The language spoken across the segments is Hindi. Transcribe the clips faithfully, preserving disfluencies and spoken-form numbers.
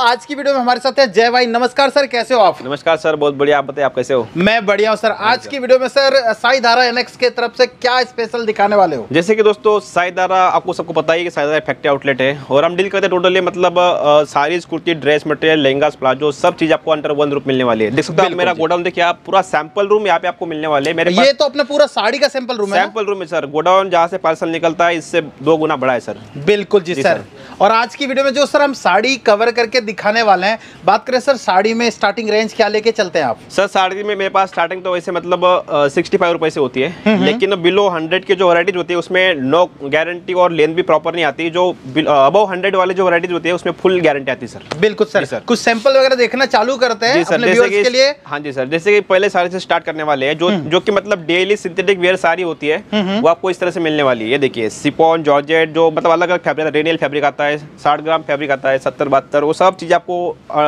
आज की वीडियो में हमारे साथ है जय भाई। नमस्कार सर, कैसे हो आप? नमस्कार सर, बहुत बढ़िया। आप बताइए, आप कैसे हो? मैं बढ़िया हूँ सर। आज की वीडियो में सर साई धारा एनएक्स के तरफ से क्या स्पेशल दिखाने वाले हो? जैसे कि दोस्तों, साई धारा आपको सबको पता ही कि साई धारा फैक्ट्री आउटलेट है और हम डील करते हैं टोटली मतलब saris, kurti, dress material, lehengas, palazzo, सब चीज आपको अंडर वन रूप मिलने वाली है। देख सकते हो मेरा गोडाउन, देखिए आप, पूरा सैंपल रूम यहाँ पे आपको मिलने वाले हैं। मेरे ये तो अपना पूरा साड़ी का सैंपल रूम है। सैंपल रूम है सर। गोडाउन जहाँ से पार्सल निकलता है इससे दो गुना बड़ा है सर। बिल्कुल जी, जी सर। और आज की वीडियो में जो सर हम साड़ी कवर करके दिखाने वाले हैं, बात करें सर साड़ी में स्टार्टिंग रेंज क्या लेके चलते हैं आप? सर साड़ी में मेरे पास स्टार्टिंग तो वैसे मतलब सिक्सटी फाइव रुपए से होती है, लेकिन बिलो हंड्रेड की जो वैरायटीज होती है उसमें नो गारंटी और लेंथ भी प्रॉपर नहीं आती। जो अबव हंड्रेड वाले जो वैरायटीज होती है उसमें फुल गारंटी आती है सर। बिल्कुल सर, सर। कुछ सैंपल वगैरह देखना चालू करते हैं अपने व्यूअर्स के लिए। हाँ जी सर, जैसे कि पहले साड़ी से स्टार्ट करने वाले हैं, जो जो कि मतलब डेली सिंथेटिक वेयर साड़ी होती है वो आपको इस तरह से मिलने वाली है। ये देखिए, सिफॉन, जॉर्जेट, जो मतलब अलग अलग फैब्रिक, रेनियल फैब्रिक आता है, साठ ग्राम फैब्रिक आता है, सत्तर बहत्तर, वो सब चीज आपको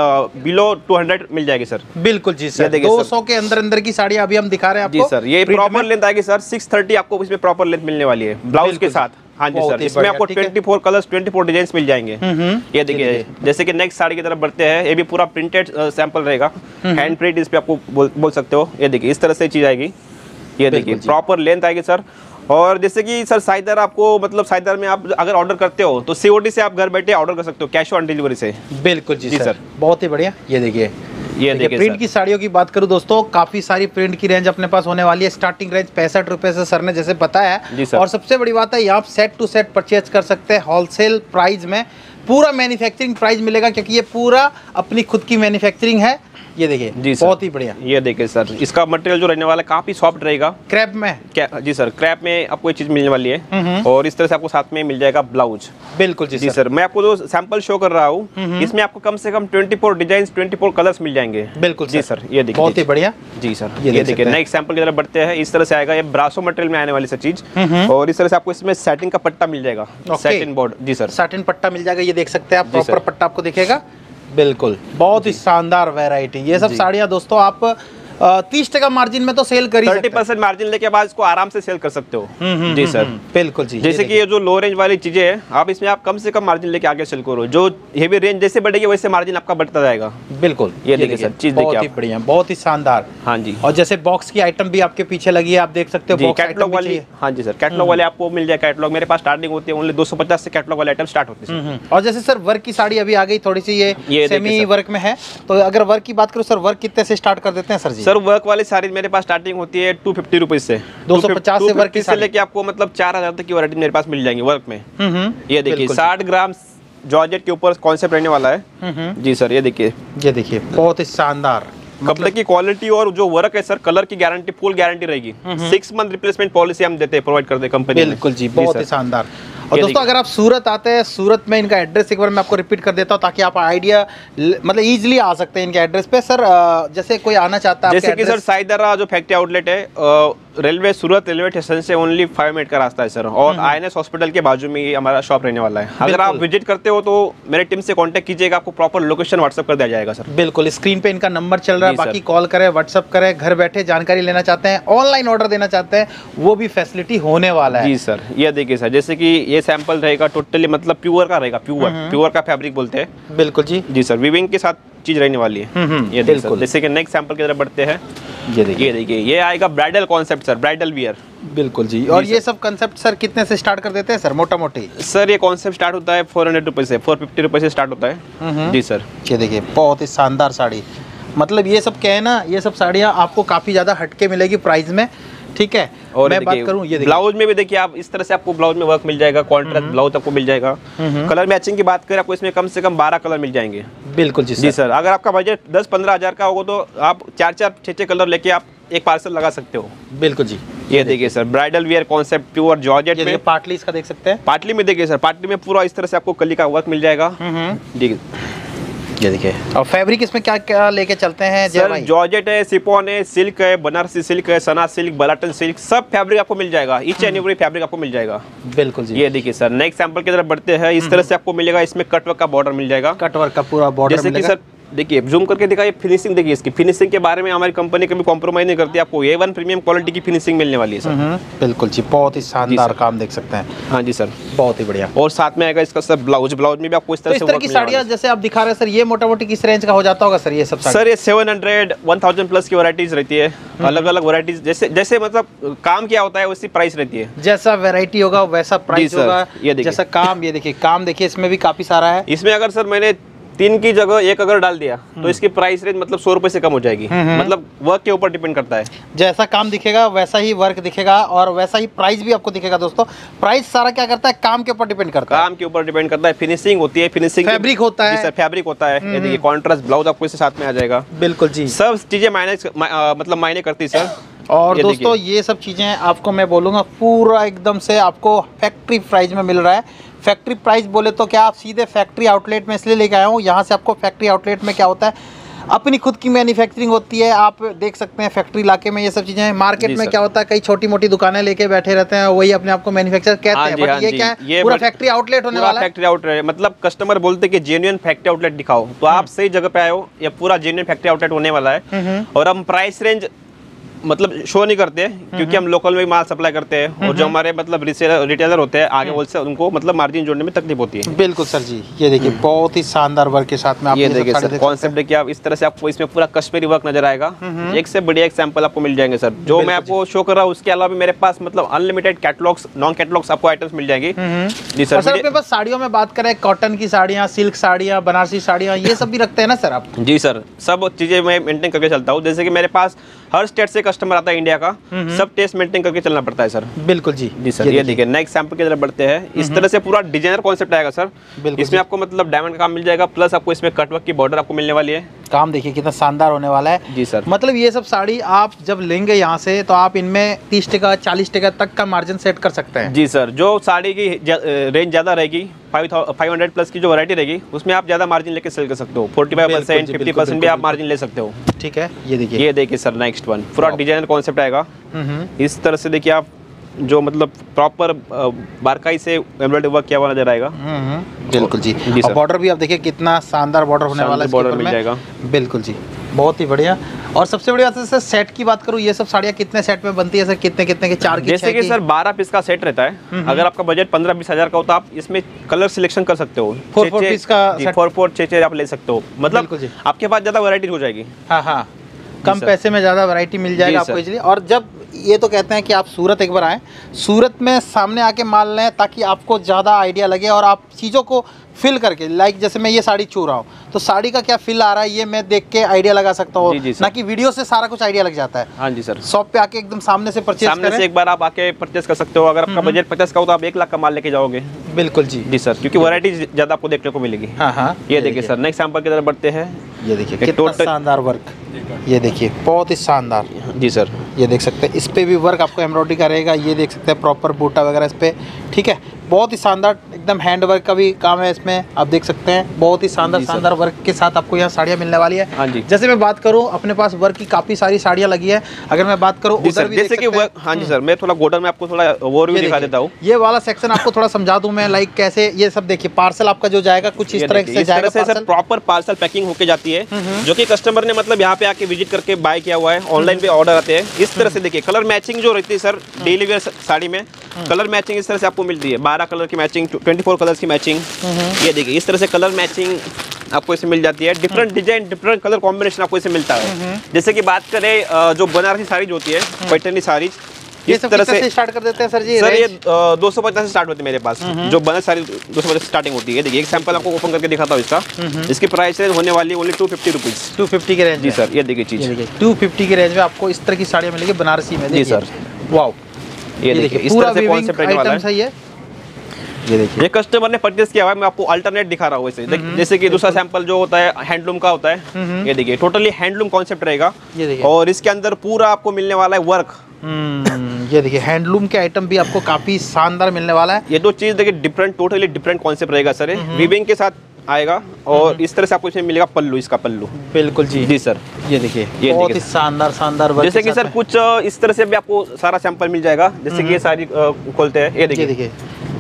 बिलो टू हंड्रेड मिल जाएगी सर। बिल्कुल जी सर। दो सौ के अंदर अंदर की साड़ी अभी हम दिखा रहे हैं आपको। जी सर, ये प्रॉपर लेंथ आएगी सर, सिक्स थर्टी आपको इसमें प्रॉपर लेंथ मिलने वाली है ब्लाउज के साथ। हाँ जी सर, इसमें आपको चौबीस कलर्स, चौबीस डिजाइन मिल जाएंगे। ये देखिए, जैसे कि नेक्स्ट साड़ी की तरफ बढ़ते हैं, ये भी पूरा प्रिंटेड सैंपल रहेगा, हैंड प्रिंट इस पे आपको बोल, बोल सकते हो। ये देखिए, इस तरह से चीज आएगी। ये देखिए, प्रॉपर लेंथ आएगी सर। और जैसे कि सर साई धारा आपको मतलब साई धारा में आप अगर ऑर्डर करते हो तो सीओडी से आप घर बैठे ऑर्डर कर सकते हो, कैश ऑन डिलीवरी से। बिल्कुल जी, जी सर, बहुत ही बढ़िया। ये देखिए, ये देखिए प्रिंट की साड़ियों की बात करूं दोस्तों, काफी सारी प्रिंट की रेंज अपने पास होने वाली है। स्टार्टिंग रेंज पैंसठ रुपए से सर ने जैसे बताया है। और सबसे बड़ी बात है, यहाँ आप सेट टू सेट परचेज कर सकते हैं होलसेल प्राइस में। पूरा मैन्युफैक्चरिंग प्राइस मिलेगा क्योंकि ये पूरा अपनी खुद की मैन्युफैक्चरिंग है। ये देखिए जी, बहुत ही बढ़िया। ये देखिए सर, इसका मटेरियल जो रहने वाला है काफी सॉफ्ट रहेगा। क्रैप में क्या? जी सर, क्रैप में आपको ये चीज मिलने वाली है। और इस तरह से आपको साथ में मिल जाएगा ब्लाउज। बिल्कुल जी, जी सर, मैं आपको जो सैंपल शो कर रहा हूँ इसमें आपको कम से कम चौबीस डिजाइन, चौबीस कलर्स मिल जाएंगे। बिल्कुल जी सर, ये देखिए, बहुत ही बढ़िया। जी सर, ये देखिए, नेक्स्ट सैंपल की तरफ बढ़ते हैं। इस तरह से आएगा, ये ब्रासो मटेरियल में आने वाली सर चीज। और इस तरह से आपको इसमें सैटिन का पट्टा मिल जाएगा, सैटिन बोर्ड। जी सर, सैटिन पट्टा मिल जाएगा। ये देख सकते हैं आप, प्रॉपर पट्टा आपको दिखेगा। बिल्कुल, बहुत ही शानदार वैरायटी। ये सब साड़ियाँ दोस्तों आप तीस टका मार्जिन में तो सेल कर ही सकते हैं। तीस परसेंट मार्जिन लेके बाद इसको आराम से सेल कर सकते हो। जी सर, बिल्कुल जी। जैसे कि ये जो लो रेंज वाली चीजें हैं, आप इसमें आप कम से कम मार्जिन लेके आगे सेल करो। जो हेवी रेंज जैसे बढ़ेगी वैसे मार्जिन आपका बढ़ता जाएगा। बिल्कुल, ये देखिए सर, चीज देखिए, बहुत ही बढ़िया, बहुत ही शानदार। हाँ जी। और जैसे बॉक्स की आइटम भी आपके पीछे लगी है, आप देख सकते हो कैटलॉग वाली। हाँ जी सर, कैटलॉग वाले आपको मिल जाए। कैटलॉग मेरे पास स्टार्टिंग होती है ओनली दो सौ पचास से, कैटलॉग वाले आइटम स्टार्ट होते हैं। और जैसे सर वर्क की साड़ी अभी आ गई थोड़ी सी, ये सेमी वर्क में है, तो अगर वर्क की बात करूँ सर, वर्क कितने से स्टार्ट कर देते हैं सर जी? सर वर्क वाली साड़ी मेरे पास स्टार्टिंग होती है टू फिफ्टी रुपीज से, दो सौ पचास से वर्क से लेके आपको मतलब चार हजार तक की वैरायटी मेरे पास मिल जाएंगी वर्क में। ये देखिए, साठ ग्राम जॉर्जेट के ऊपर कॉन्सेप्ट रहने वाला है। जी सर, ये देखिए, ये देखिए, बहुत ही शानदार कपड़े की क्वालिटी और जो वर्क है सर, कलर की गारंटी, फुल गारंटी रहेगी। सिक्स मंथ रिप्लेसमेंट पॉलिसी हम देते हैं, प्रोवाइड करते हैं कंपनी। बिल्कुल जी, बहुत ही शानदार। और दोस्तों अगर आप सूरत आते हैं, सूरत में इनका एड्रेस एक बार मैं आपको रिपीट कर देता हूँ ताकि आप आइडिया मतलब इजीली आ सकते हैं इनके एड्रेस पे। सर जैसे कोई आना चाहता है, जैसे कि सर साई धारा जो फैक्ट्री आउटलेट है, रेलवे, सूरत रेलवे स्टेशन से ओनली फाइव मिनट का रास्ता है सर। और आईएनएस हॉस्पिटल के बाजू में ये हमारा शॉप रहने वाला है। अगर आप विजिट करते हो तो मेरे टीम से कांटेक्ट कीजिएगा, आपको प्रॉपर लोकेशन व्हाट्सएप कर दिया जाएगा सर। बिल्कुल, स्क्रीन पे इनका नंबर चल रहा है, बाकी कॉल करें, व्हाट्सएप करें, घर बैठे जानकारी लेना चाहते हैं, ऑनलाइन ऑर्डर देना चाहते हैं, वो भी फैसिलिटी होने वाला है। जी सर, ये देखिए सर, जैसे कि ये सैंपल रहेगा टोटली मतलब प्योर का रहेगा, प्योर प्योर का फैब्रिक बोलते हैं। बिल्कुल जी, जी सर, वीविंग के साथ चीज रहने वाली है। ये बिल्कुल, जैसे कि नेक्स्ट सैंपल की तरफ बढ़ते हैं। ये देखिए, ये देखिए, ये आएगा bridal concept sir, bridal wear. बिल्कुल जी। और ये सब कंसेप्ट सर कितने से स्टार्ट कर देते हैं सर, मोटा मोटी? सर ये कॉन्सेप्ट स्टार्ट होता है फोर हंड्रेड रुपए से, फोर फिफ्टी रुपए से स्टार्ट होता है। जी सर, ये देखिए, बहुत ही शानदार साड़ी। मतलब ये सब क्या है ना, ये सब साड़ियाँ आपको काफी ज्यादा हटके मिलेगी प्राइस में, ठीक है। और मैं बात करूं, ये ब्लाउज में भी देखिए आप, इस तरह से आपको ब्लाउज में वर्क मिल जाएगा, कॉन्ट्रास्ट ब्लाउज आपको मिल जाएगा। कलर मैचिंग की बात करें, आपको इसमें कम से कम बारह कलर मिल जाएंगे। बिल्कुल जी, जी सर, अगर आपका बजट दस पंद्रह हजार का होगा तो आप चार चार छः छः कलर लेके आप एक पार्सल लगा सकते हो। बिल्कुल जी। ये देखिए sir, bridal wear concept pure georgette में। पाटली इसका देख सकते हैं, पाटली में देखिए सर, पाटली में पूरा इस तरह से आपको कली का वर्क मिल जाएगा। जी, ये देखिए। और फैब्रिक इसमें क्या क्या लेके चलते हैं सर? जॉर्जेट है, सिफॉन है, सिल्क है, बनारसी सिल्क है, सना सिल्क, बलाटन सिल्क, सब फैब्रिक आपको मिल जाएगा। ईच एंड एवरी फैब्रिक आपको मिल जाएगा। बिल्कुल जी। ये देखिए सर, नेक्स्ट सैंपल की तरफ बढ़ते हैं। इस तरह से आपको मिलेगा, इसमें कटवर्क का बॉर्डर मिल जाएगा। कटवर्क का पूरा बॉर्डर जैसे कि सर देखिए जूम करके दिखाइए, फिनिशिंग देखिए, इसकी फिनिशिंग के बारे में हमारी कंपनी कभी कॉम्प्रोमाइज नहीं करती, आपको ए वन प्रीमियम क्वालिटी की फिनिशिंग मिलने वाली है सर। बिल्कुल जी, बहुत ही शानदार काम देख सकते हैं। हाँ जी सर, बहुत ही बढ़िया। और साथ में आएगा इसका सर ब्लाउज, ब्लाउज में भी आपको इस तरह तो से इस तरह की साड़ियाँ जैसे आप दिखा रहे हैं सर, ये मोटा मोटी किस रेंज का हो जाता होगा सर ये सब? सर ये seven hundred one thousand plus की वैरायटीज रहती है, अलग अलग वैरायटीज, जैसे जैसे मतलब काम क्या होता है वैसी प्राइस रहती है, जैसा वैरायटी होगा वैसा प्राइस होगा। ये देखिए जैसा काम, ये देखिए काम देखिए, इसमें भी काफी सारा है। इसमें अगर सर मैंने तीन की जगह एक अगर डाल दिया तो इसकी प्राइस रेंज मतलब सौ रुपए से कम हो जाएगी, मतलब वर्क के ऊपर डिपेंड करता है। जैसा काम दिखेगा वैसा ही वर्क दिखेगा और वैसा ही प्राइस भी आपको दिखेगा दोस्तों। प्राइस सारा क्या करता है, काम के ऊपर डिपेंड करता है, काम के ऊपर डिपेंड करता है। फिनिशिंग होती है, फिनिशिंग फैब्रिक होता है, फैब्रिक होता है, ये देखिए कॉन्ट्रास्ट ब्लाउज आपको इसके साथ में आ जाएगा। बिल्कुल जी, सब चीजें मायने मतलब मायने करती है सर। और ये दोस्तों ये सब चीज़ें आपको मैं बोलूँगा पूरा एकदम से आपको फैक्ट्री प्राइस में मिल रहा है। फैक्ट्री प्राइस बोले तो क्या, आप सीधे फैक्ट्री आउटलेट में इसलिए लेके आया हूँ, यहाँ से आपको फैक्ट्री आउटलेट में क्या होता है, अपनी खुद की मैन्युफैक्चरिंग होती है। आप देख सकते हैं फैक्ट्री इलाके में ये सब चीज़ें। मार्केट में क्या होता है, कई छोटी मोटी दुकानें लेके बैठे रहते हैं, वही अपने आप को मैन्युफैक्चर कहते हैं, बट ये क्या है, ये पूरा फैक्ट्री आउटलेट होने वाला है। फैक्ट्री आउटलेट मतलब कस्टमर बोलते हैं कि जेन्युइन फैक्ट्री आउटलेट दिखाओ, तो आप सही जगह पे आए हो, ये पूरा जेन्युइन फैक्ट्री आउटलेट होने वाला है। और हम प्राइस रेंज मतलब शो नहीं करते क्योंकि हम लोकल में माल सप्लाई करते हैं, और जो हमारे मतलब रिसेलर रिटेलर होते हैं आगे बोल से उनको मतलब मार्जिन जोड़ने में तकलीफ होती है। बिल्कुल सर जी, ये देखिए बहुत ही शानदार वर्क के साथ में आप ये देखिए सर, कॉन्सेप्ट देखिए आप, इस तरह से आपको इसमें पूरा कश्मीरी वर्क नजर आएगा। एक से बढ़िया एक सैंपल आपको मिल जाएंगे सर, जो मैं आपको शो कर रहा हूँ। उसके अलावा मेरे पास मतलब अनलिमिटेड कैटलॉग्स, नॉन कैटलॉग्स आपको आइटम्स मिल जाएंगी जी सर। सर अपने पास साड़ियों में बात करें, कॉटन की साड़ियाँ, सिल्क साड़ियाँ, बनारसी साड़ियाँ, ये सब भी रखते हैं ना सर आप? जी सर, सब चीजें मैं मेंटेन करके चलता हूँ। जैसे कि मेरे पास हर स्टेट से कस्टमर आता है इंडिया का, सब टेस्ट मेंटेन करके चलना पड़ता है सर। बिल्कुल जी जी सर, ये देखिए नेक्स्ट सैंपल की तरफ बढ़ते हैं। इस तरह से पूरा डिजाइनर कॉन्सेप्ट आएगा सर। इसमें आपको मतलब डायमंड का काम मिल जाएगा, प्लस आपको इसमें कटवर्क की बॉर्डर आपको मिलने वाली है। काम देखिए कितना शानदार होने वाला है जी सर। मतलब ये सब साड़ी आप जब लेंगे यहाँ से तो आप इनमें तीस टका चालीस टका तक का मार्जिन सेट कर सकते हैं। जी सर, जो साड़ी की रेंज ज़्यादा रहेगी, फाइव हंड्रेड प्लस की जो वैरायटी रहेगी उसमें आप ज़्यादा मार्जिन लेके सेल कर सकते हो। Forty five percent fifty percent भी आप मार्जिन ले सकते हो। ठीक है, ये देखिए, ये देखिए सर नेक्स्ट वन पूरा डिजाइनर कॉन्सेप्ट आएगा। इस तरह से देखिए आप, जो मतलब प्रॉपर बारकाई से एम्ब्रॉयडरी वर्क किया हुआ नजर आएगा। बिल्कुल जी, और बॉर्डर भी आप देखिए कितना शानदार बॉर्डर होने वाला है, बॉर्डर मिल जाएगा। बिल्कुल जी, बहुत ही बढ़िया। और सबसे बड़ी बात है सर, सेट की बात करूँ, ये सब साड़ियाँ कितने सेट में बनती है सर, कितने कितने के, चार की? जैसे कि सर बारह पीस का सेट रहता है, अगर आपका बजट पंद्रह बीस हजार का हो तो आप इसमें कलर सिलेक्शन कर सकते हो। फोर फोर पीस का फोर फोर छः छः आप ले सकते हो, मतलब आपके पास ज्यादा वैरायटी हो जाएगी। हाँ हाँ, कम पैसे में ज़्यादा वैरायटी मिल जाएगा आपको इजीली। और जब ये तो कहते हैं कि आप सूरत एक बार आएँ, सूरत में सामने आके माल लें ताकि आपको ज़्यादा आइडिया लगे और आप चीज़ों को फिल करके, लाइक जैसे मैं ये साड़ी छू रहा हूँ तो साड़ी का क्या फिल आ रहा है ये मैं देख के आइडिया लगा सकता हूँ, ना कि वीडियो से सारा कुछ आइडिया लग जाता है। हाँ जी सर, शॉप पे आके एकदम सामने से परचेज सामने से एक बार आप आके परचेज कर सकते हो। अगर आपका बजट पचास का हो तो आप एक लाख का माल लेके जाओगे। बिल्कुल जी जी सर, क्योंकि वैरायटी ज़्यादा आपको देखने को मिलेगी। हाँ हाँ, ये देखिए सर नेक्स्ट सैंपल की तरफ बढ़ते हैं। ये देखिए कितना शानदार वर्क, ये देखिए बहुत ही शानदार। जी सर, ये देख सकते हैं, इस पे भी वर्क आपको एम्ब्रॉयडरी का रहेगा। ये देख सकते हैं प्रॉपर बूटा वगैरह इस पे, ठीक है, बहुत ही शानदार एकदम हैंड वर्क का भी काम है इसमें, आप देख सकते हैं। बहुत ही शानदार शानदार वर्क के साथ आपको यहाँ साड़ियाँ मिलने वाली है। हाँ जी, जैसे मैं बात करूँ अपने पास वर्क की काफ़ी सारी साड़ियाँ लगी है। अगर मैं बात करूँ उधर भी जैसे कि हाँ जी सर, मैं थोड़ा गोडन में आपको थोड़ा ओवरव्यू दिखा देता हूँ। ये वाला सेक्शन आपको थोड़ा समझा दूँ मैं, लाइक कैसे ये सब देखिए पार्सल आपका जो जाएगा कुछ इस तरह से जाएगा सर। प्रॉपर पार्सल पैकिंग होके जाती है, जो कि कस्टमर ने मतलब यहाँ पे आके विजिट करके बाय किया हुआ है। ऑनलाइन पे ऑर्डर आते हैं। इस तरह से देखिए कलर मैचिंग जो रहती है सर डेली वेयर साड़ी में, कलर मैचिंग इस तरह से आपको मिलती है। बारह कलर की मैचिंग, ट्वेंटी फोर कलर्स की मैचिंग, ये देखिए इस तरह से कलर मैचिंग आपको इसे मिल जाती है। Different design, different colour combination आपको इसे मिलता है। जैसे कि बात करें जो बनारसी साड़ी जो होती है, पैठनी साड़ी, इस तरह से स्टार्ट कर देते हैं सर जी। सर ये दो सौ पचास से स्टार्ट होती है मेरे पास, जो बनारसी साड़ी दो सौ पचास स्टार्टिंग होती है। देखिए एक सैंपल आपको ओपन करके दिखाता हूँ इसका। इसकी प्राइस रेंज होने वाली है only two fifty rupees. Two fifty के रेंज? जी सर, ये देखिए चीज टू फिफ्टी के रेंज में आपको इस तरह की साड़ियाँ मिलेगी बनारसी में। जी सर, वाओ, ये देखिए इस तरह से कॉन्सेप्ट रहने वाला है। ये ये देखिए ये कस्टमर ने परचेस किया हुआ है, मैं आपको अल्टरनेट दिखा रहा हूँ वैसे। जैसे कि दूसरा सैंपल जो होता है हैंडलूम का होता है, ये देखिए टोटली हैंडलूम कॉन्सेप्ट रहेगा। और इसके अंदर पूरा आपको मिलने वाला है वर्क। ये देखिए हैंडलूम के आइटम भी आपको काफी शानदार मिलने वाला है। ये दो चीज देखिए डिफरेंट, टोटली डिफरेंट कॉन्सेप्ट रहेगा सर। वीविंग के साथ आएगा और इस तरह से आपको इसमें मिलेगा पल्लू, इसका पल्लू। बिल्कुल जी जी सर, ये देखिए ये बहुत ही शानदार शानदार वर्क। जैसे कि सर कुछ इस तरह से भी आपको सारा सैंपल मिल जाएगा। जैसे कि ये सारी खोलते हैं, ये देखिए देखिए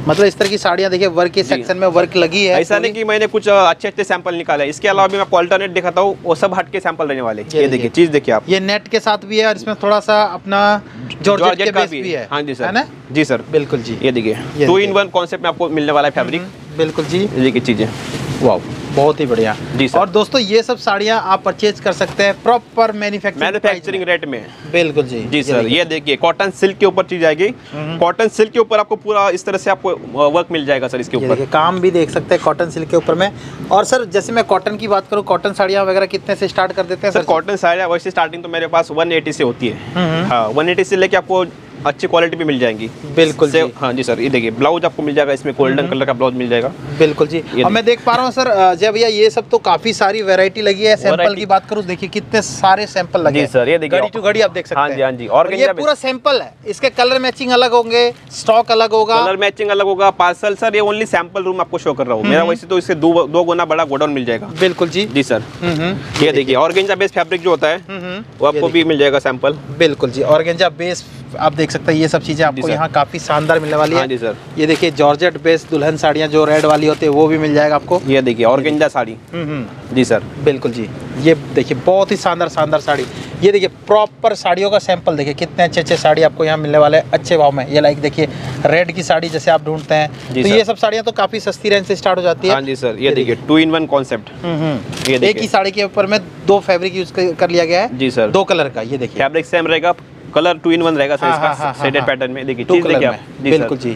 मतलब इस तरह की साड़ियाँ देखिए वर्क के सेक्शन में वर्क लगी है। ऐसा नहीं कि मैंने कुछ अच्छे अच्छे सैंपल निकाले, इसके अलावा भी मैं आपको अल्टरनेट दिखाता हूँ, वो सब हट के सैंपल रहने वाले। ये देखिए चीज देखिए आप, ये नेट के साथ भी है और इसमें थोड़ा सा अपना जॉर्जेट के बेस भी है। हाँ जी सर, है ना? जी सर बिल्कुल जी। ये देखिए टू इन वन कॉन्सेप्ट में आपको मिलने वाला है फैब्रिक। बिल्कुल जी, ये देखिए चीजें, वाह बहुत ही बढ़िया जी सर। और दोस्तों ये सब साड़ियाँ आप परचेज कर सकते हैं प्रॉपर मैन्युफैक्चरिंग मैन्युफैक्चरिंग रेट में। बिल्कुल जी जी सर। ये देखिए कॉटन सिल्क के ऊपर चीज आएगी, कॉटन सिल्क के ऊपर आपको पूरा इस तरह से आपको वर्क मिल जाएगा सर। इसके ऊपर काम भी देख सकते हैं कॉटन सिल्क के ऊपर में। और सर जैसे मैं कॉटन की बात करूँ, कॉटन साड़ियाँ वगैरह कितने से स्टार्ट कर देते हैं सर? कॉटन साड़ियाँ वैसे स्टार्टिंग तो मेरे पास वन एटी से होती है। हाँ वन एटी से लेके आपको अच्छी क्वालिटी भी मिल जाएंगी। बिल्कुल जी। हाँ जी सर। ये देखिए ब्लाउज आपको मिल जाएगा, इसमें गोल्डन कलर का ब्लाउज मिल जाएगा। बिल्कुल जी। और मैं देख पा रहा हूँ सर जय भैया ये सब तो काफी सारी वैरायटी लगी है। सैंपल की बात करूँ देखिए कितने सारे सैंपल लगे हैं सर। ये देखिए घड़ी टू घड़ी आप देख सकते हैं। हाँ जी हाँ जी। और ये पूरा सैंपल है, इसके कलर मैचिंग अलग होंगे, स्टॉक अलग होगा, कलर मैचिंग अलग होगा, पार्सल सर। ये ओनली सैंपल रूम आपको शो कर रहा हूँ मेरा, वैसे तो इससे दो दो गुना बड़ा गोडाउन मिल जाएगा। बिल्कुल जी जी सर। ये देखिए ऑर्गेंजा बेस फैब्रिक जो होता है वो आपको भी मिल जाएगा सैंपल। बिल्कुल जी। ऑर्गेंजा बेस आप देख सकते हैं, ये सब चीजें आपको यहाँ काफी शानदार मिलने वाली है। हाँ जी सर। ये देखिए जॉर्जेट बेस दुल्हन साड़ियाँ जो रेड वाली होती है वो भी मिल जाएगा आपको। ये देखिए ऑर्गेंजा साड़ी। जी सर। बिल्कुल जी। ये देखिए बहुत ही शानदार शानदार साड़ी। ये देखिए प्रॉपर साड़ियों का सैंपल देखिए कितने अच्छे अच्छे साड़ी आपको यहाँ मिलने वाले हैं अच्छे भाव में। ये लाइक देखिए रेड की साड़ी जैसे आप ढूंढते हैं तो ये सब साड़ियाँ तो काफी सस्ती रेंज से स्टार्ट हो जाती है। हाँ जी सर। ये देखिए टू इन वन कॉन्सेप्ट। एक ही साड़ी के ऊपर में दो फैब्रिक यूज कर लिया गया है। जी सर। दो कलर का। ये देखिए फैब्रिक सेम रहेगा, कलर टू इन वन रहेगा सर इसका शेडेड पैटर्न में। देखिए चीज देखिए आप। बिल्कुल जी।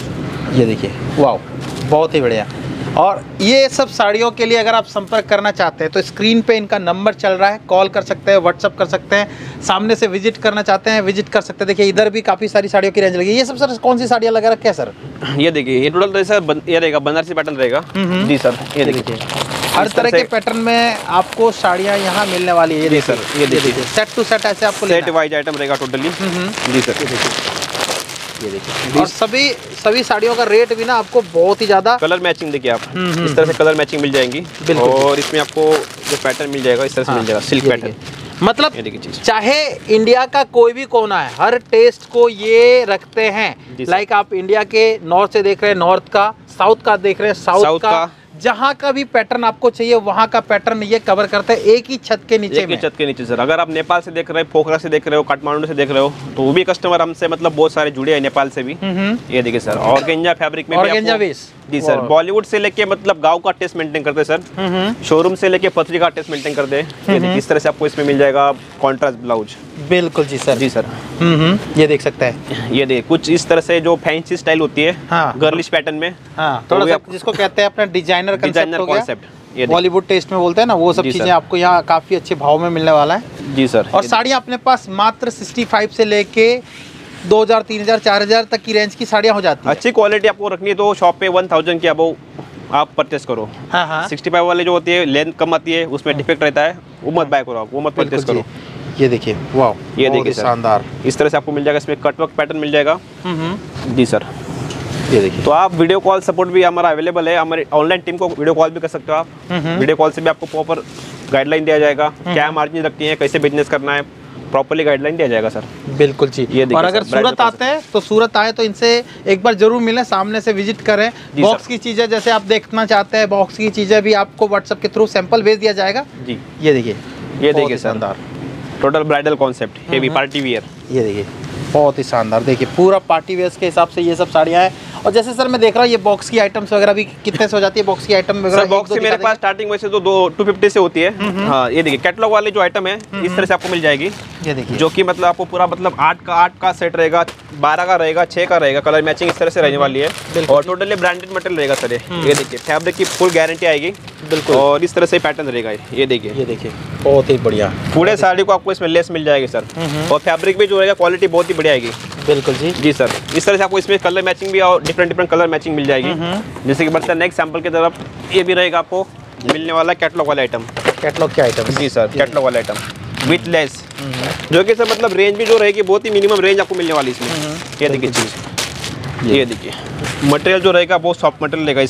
ये देखिए वाह बहुत ही बढ़िया। और ये सब साड़ियों के लिए अगर आप संपर्क करना चाहते हैं तो स्क्रीन पे इनका नंबर चल रहा है, कॉल कर सकते हैं, व्हाट्सअप कर सकते हैं, सामने से विजिट करना चाहते हैं विजिट कर सकते हैं। देखिए इधर भी काफ़ी सारी साड़ियों की रेंज लगी है। ये सब सर कौन सी साड़ियाँ लगा रखे हैं सर? ये देखिए ये टोटल तो सर ये रहेगा बनारसी पैटर्न रहेगा। जी सर। ये देखिए हर तरह के पैटर्न में आपको साड़ियाँ यहाँ मिलने वाली है। जी सर। ये देखिए सेट टू सेट ऐसे आपको सेट वाइज आइटम रहेगा टोटली। जी सर। ये देखिए और सभी सभी साड़ियों का रेट भी ना आपको बहुत ही ज्यादा। कलर मैचिंग देखिए आप, इस तरह से कलर मैचिंग मिल जाएंगी और इसमें आपको जो पैटर्न मिल जाएगा इस तरह से मिल जाएगा सिल्क पैटर्न। मतलब चाहे इंडिया का कोई भी कोना है हर टेस्ट को ये रखते हैं। लाइक आप इंडिया के नॉर्थ से देख रहे हैं नॉर्थ का, साउथ का देख रहे हैं साउथ का, जहाँ का भी पैटर्न आपको चाहिए वहाँ का पैटर्न ये कवर करते हैं एक ही छत के नीचे। एक ही छत के नीचे सर। अगर आप नेपाल से देख रहे हो, पोखरा से देख रहे हो, काठमांडू से देख रहे हो तो वो भी कस्टमर हमसे मतलब बहुत सारे जुड़े हैं नेपाल से भी। ये देखिए सर ऑर्गेंजा फैब्रिक में ऑर्गेंजा बेस। जी सर। बॉलीवुड से लेके मतलब गांव का टेस्ट मेंटेन करते हैं सर, शोरूम से लेके पथरी का टेस्ट मेंटेन करते हैं। इस तरह से आपको इसमें मिल जाएगा कॉन्ट्रास्ट ब्लाउज। बिल्कुल जी सर। जी सर। ये देख सकते हैं। ये देखिए कुछ इस तरह से जो फैंसी स्टाइल होती है हाँ। गर्लिश पैटर्न में। हाँ, थोड़ा सा जिसको कहते हैं अपना डिजाइनर कॉन्सेप्ट, बॉलीवुड टेस्ट में बोलते हैं ना, वो सब चीजें आपको यहाँ काफी अच्छे भाव में मिलने वाला है। जी सर। और साड़ियाँ अपने पास मात्र पैंसठ से लेके दो हज़ार, तीन हज़ार, चार हज़ार तक की रेंज की साड़ियाँ हो जाती है। अच्छी क्वालिटी आपको रखनी है तो शॉप पे वन थाउजेंड के अबव आप परचेस करो। हाँ हाँ। सिक्सटी फाइव वाले जो होती है लेंथ कम आती है उसमें डिफेक्ट रहता है, वो मत बाय करो आप, वो मत परचेस करो। ये देखिए वाह ये देखिए शानदार इस तरह से आपको मिल जाएगा, इसमें कटवर्क पैटर्न मिल जाएगा। जी सर। ये देखिए तो आप वीडियो कॉल सपोर्ट भी हमारा अवेलेबल है, हमारी ऑनलाइन टीम को वीडियो कॉल भी कर सकते हो आप। वीडियो कॉल से भी आपको प्रॉपर गाइडलाइन दिया जाएगा, क्या मार्जिन रखती है, कैसे बिजनेस करना है, प्रॉपर्ली गाइडलाइन दिया जाएगा सर। बिल्कुल जी। ये और अगर सूरत आते हैं तो सूरत आए तो इनसे एक बार जरूर मिलें, सामने से विजिट करें। बॉक्स की चीजें जैसे आप देखना चाहते हैं बॉक्स की चीजें भी आपको व्हाट्सएप के थ्रू सैंपल भेज दिया जाएगा। जी ये देखिए ये देखिए शानदार total bridal concept heavy party wear. ये देखिए बहुत ही शानदार। देखिए पूरा पार्टी वेयर के हिसाब से ये सब साड़ियाँ हैं। और जैसे सर मैं देख रहा हूँ ये बॉक्स की आइटम्स वगैरह भी कितने से हो जाती है? बॉक्स की आइटम वगैरह बॉक्स से मेरे पास स्टार्टिंग वैसे तो दो टू फिफ्टी से होती है। हाँ ये देखिए कैटलॉग वाले जो आइटम है इस तरह से आपको मिल जाएगी। ये देखिए जो कि मतलब आपको पूरा मतलब आठ का आठ का सेट रहेगा, बारह का रहेगा, छः का रहेगा, कलर मैचिंग इस तरह से रहने वाली है और टोटली ब्रांडेड मटेरियल रहेगा सर। ये देखिए फैब्रिक की फुल गारंटी आएगी बिल्कुल और इस तरह से पैटर्न रहेगा। ये देखिए ये देखिए बहुत ही बढ़िया पूरे साड़ी को आपको इसमें लेस मिल जाएगी सर और फैब्रिक भी जो रहेगा क्वालिटी बहुत ही बढ़िया आएगी। बिल्कुल जी जी सर। इस तरह से आपको इसमें कलर मैचिंग भी और डिफरेंट डिफरेंट कलर मैचिंग मिल जाएगी। जैसे कि बढ़ता है नेक्स्ट सैंपल की तरफ, ये भी रहेगा आपको मिलने वाला कैटलॉग वाला आइटम। कैटलॉग क्या आइटम? जी सर कैटलॉग वाला आइटम विथ लेस, जो कि सर मतलब रेंज भी जो रहेगी बहुत ही मिनिमम रेंज आपको मिलने वाली इसमें। ये देखिए चीज, ये देखिए मटेरियल जो रहेगा बहुत सॉफ्ट मटेरियल रहेगा इसका।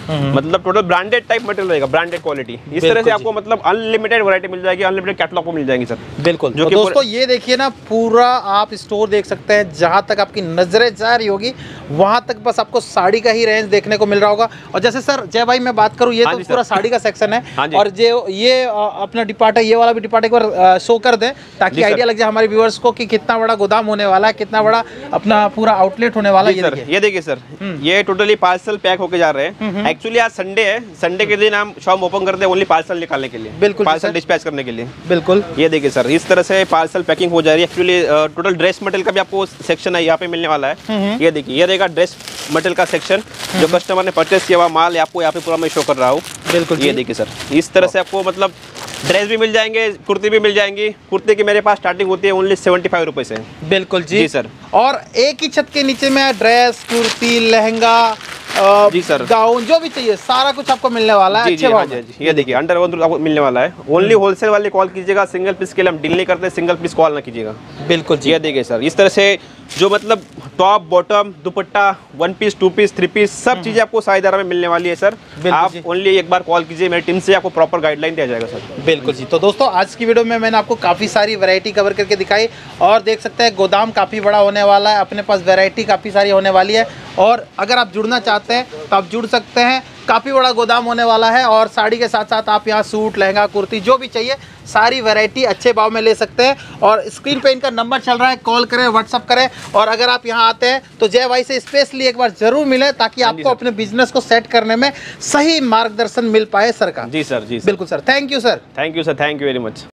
मतलब टोटल ब्रांडेड टाइप मटेरियल रहेगा, ब्रांडेड क्वालिटी। इस तरह से आपको मतलब अनलिमिटेड वैरायटी मिल जाएगी, अनलिमिटेड कैटलॉग को मिल जाएंगी सर। बिल्कुल। जो तो दोस्तों ये देखिए ना, पूरा आप स्टोर देख सकते हैं, जहाँ तक आपकी नजरें जा रही होगी वहाँ तक बस आपको साड़ी का ही रेंज देखने को मिल रहा होगा। और जैसे सर जय भाई मैं बात करूँ, ये तो पूरा साड़ी का सेक्शन है, और जो ये अपना डिपार्ट है, ये वाला भी डिपार्ट एक बार शो कर दें ताकि आइडिया लग जाए हमारे व्यूअर्स को कि कितना बड़ा गोदाम होने वाला है, कितना बड़ा अपना पूरा आउटलेट होने वाला है। ये देखिए, ये देखिए सर, ये टोटली पार्सल पैक होके जा रहे हैं। एक्चुअली आज संडे है, संडे के दिन हम शॉप ओपन करते हैं ओनली पार्सल निकालने के लिए, बिल्कुल पार्सल डिस्पैच करने के लिए। बिल्कुल। ये देखिए सर, इस तरह से पार्सल पैकिंग हो जा रही है। एक्चुअली टोटल ड्रेस मटेरियल का भी आपको सेक्शन है यहाँ पे मिलने वाला है। ये देखिए, ये रहेगा ड्रेस मटेरियल का सेक्शन, जो कस्टमर ने परचेस किया हुआ माल आपको यहाँ पे पूरा मैं शो कर रहा हूँ। बिल्कुल। ये देखिए सर, इस तरह से आपको मतलब ड्रेस भी मिल जाएंगे, कुर्ती भी मिल जाएंगी। कुर्ती की मेरे पास स्टार्टिंग होती है ओनली सेवेंटी फाइव रुपए से। बिल्कुल जी, जी सर। और एक ही छत के नीचे में ड्रेस, कुर्ती, लहंगा, जी सर, गाउन, जो भी चाहिए सारा कुछ आपको मिलने वाला है। जी, अच्छे भाव में। ये देखिए अंडर वन आपको मिलने वाला है। ओनली होलसेल वाले कॉल कीजिएगा, सिंगल पीस के लिए हम डील नहीं करते, सिंगल पीस कॉल ना कीजिएगा। बिल्कुल जी। ये देखिए सर, इस तरह से जो मतलब top, bottom, dupatta, one piece, two piece, three piece, सब चीजें आपको साझेदार में मिलने वाली है सर। आप ओनली एक बार कॉल कीजिए, मेरी टीम से आपको प्रॉपर गाइडलाइन दिया जाएगा सर। बिल्कुल जी। तो दोस्तों आज की वीडियो में मैंने आपको काफ़ी सारी वैरायटी कवर करके दिखाई, और देख सकते हैं गोदाम काफ़ी बड़ा होने वाला है, अपने पास वैरायटी काफ़ी सारी होने वाली है। और अगर आप जुड़ना चाहते हैं तो आप जुड़ सकते हैं, काफ़ी बड़ा गोदाम होने वाला है। और साड़ी के साथ साथ आप यहाँ सूट, लहंगा, कुर्ती, जो भी चाहिए सारी वैरायटी अच्छे भाव में ले सकते हैं। और स्क्रीन पे इनका नंबर चल रहा है, कॉल करें, व्हाट्सअप करें। और अगर आप यहाँ आते हैं तो जय भाई से स्पेशली एक बार जरूर मिले, ताकि आपको अपने बिजनेस को सेट करने में सही मार्गदर्शन मिल पाए सर का। जी सर, जी बिल्कुल sir. Thank you sir. Thank you sir, thank you very much.